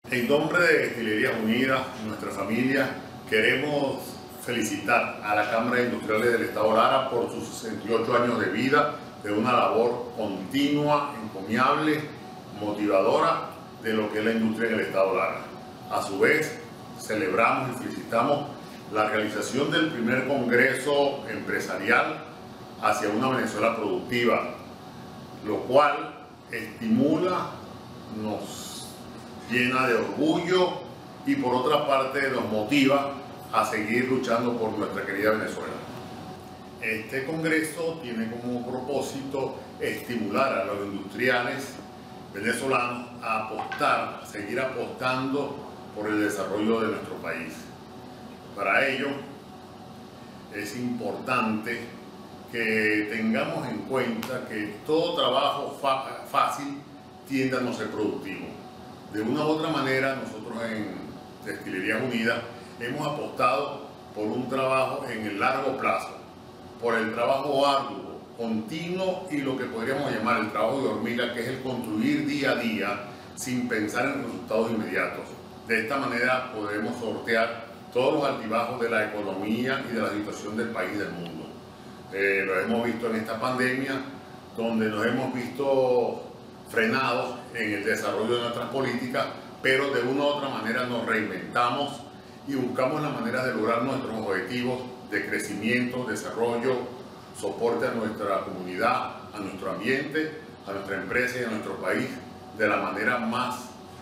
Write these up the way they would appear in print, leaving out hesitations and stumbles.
En nombre de Destilerías Unidas, nuestra familia, queremos felicitar a la Cámara de Industriales del Estado Lara por sus 68 años de vida, de una labor continua, encomiable, motivadora de lo que es la industria en el Estado Lara. A su vez, celebramos y felicitamos la realización del primer Congreso Empresarial hacia una Venezuela productiva, lo cual estimula, nos llena de orgullo y por otra parte nos motiva a seguir luchando por nuestra querida Venezuela. Este congreso tiene como propósito estimular a los industriales venezolanos a apostar, a seguir apostando por el desarrollo de nuestro país. Para ello es importante que tengamos en cuenta que todo trabajo fácil tiende a no ser productivo. De una u otra manera, nosotros en Destilerías Unidas hemos apostado por un trabajo en el largo plazo, por el trabajo arduo, continuo y lo que podríamos llamar el trabajo de hormiga, que es el construir día a día sin pensar en resultados inmediatos. De esta manera podemos sortear todos los altibajos de la economía y de la situación del país y del mundo. Lo hemos visto en esta pandemia, donde nos hemos visto frenados en el desarrollo de nuestras políticas, pero de una u otra manera nos reinventamos y buscamos la manera de lograr nuestros objetivos de crecimiento, desarrollo, soporte a nuestra comunidad, a nuestro ambiente, a nuestra empresa y a nuestro país de la manera más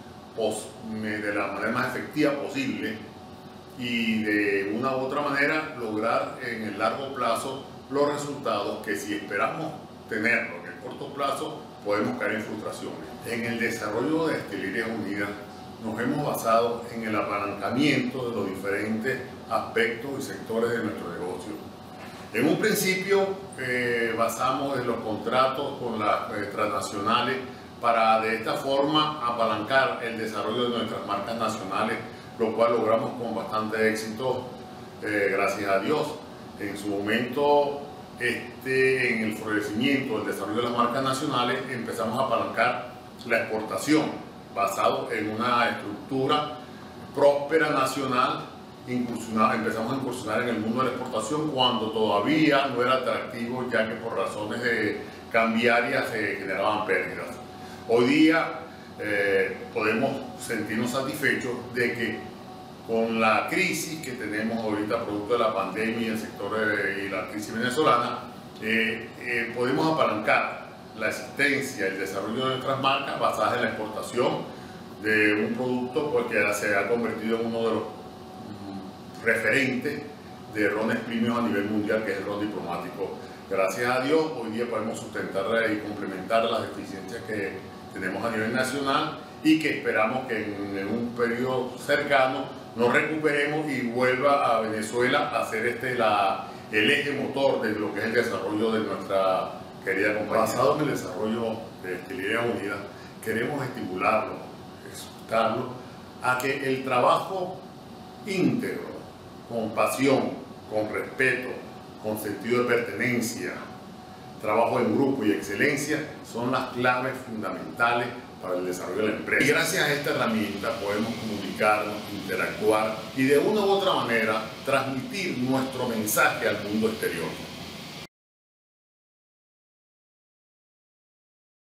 efectiva posible y de una u otra manera lograr en el largo plazo los resultados que, si esperamos tenerlos en el corto plazo, podemos caer en frustraciones. En el desarrollo de Destilerías Unidas nos hemos basado en el apalancamiento de los diferentes aspectos y sectores de nuestro negocio. En un principio basamos en los contratos con las transnacionales para de esta forma apalancar el desarrollo de nuestras marcas nacionales, lo cual logramos con bastante éxito, gracias a Dios. En su momento, en el florecimiento del desarrollo de las marcas nacionales, empezamos a apalancar la exportación, basado en una estructura próspera nacional. Empezamos a incursionar en el mundo de la exportación cuando todavía no era atractivo, ya que por razones cambiarias se generaban pérdidas. Hoy día podemos sentirnos satisfechos de que con la crisis que tenemos ahorita producto de la pandemia, el sector y la crisis venezolana, podemos apalancar la existencia y el desarrollo de nuestras marcas basadas en la exportación de un producto porque se ha convertido en uno de los referentes de rones premium a nivel mundial, que es el ron diplomático. Gracias a Dios, hoy día podemos sustentar y complementar las deficiencias que tenemos a nivel nacional y que esperamos que en un periodo cercano nos recuperemos y vuelva a Venezuela a ser el eje motor de lo que es el desarrollo de nuestra querida compañía. Basado en el desarrollo de Destilerías Unidas, queremos estimularlo, exhortarlo a que el trabajo íntegro, con pasión, con respeto, con sentido de pertenencia, trabajo en grupo y excelencia son las claves fundamentales para el desarrollo de la empresa. Y gracias a esta herramienta podemos comunicarnos, interactuar y de una u otra manera transmitir nuestro mensaje al mundo exterior.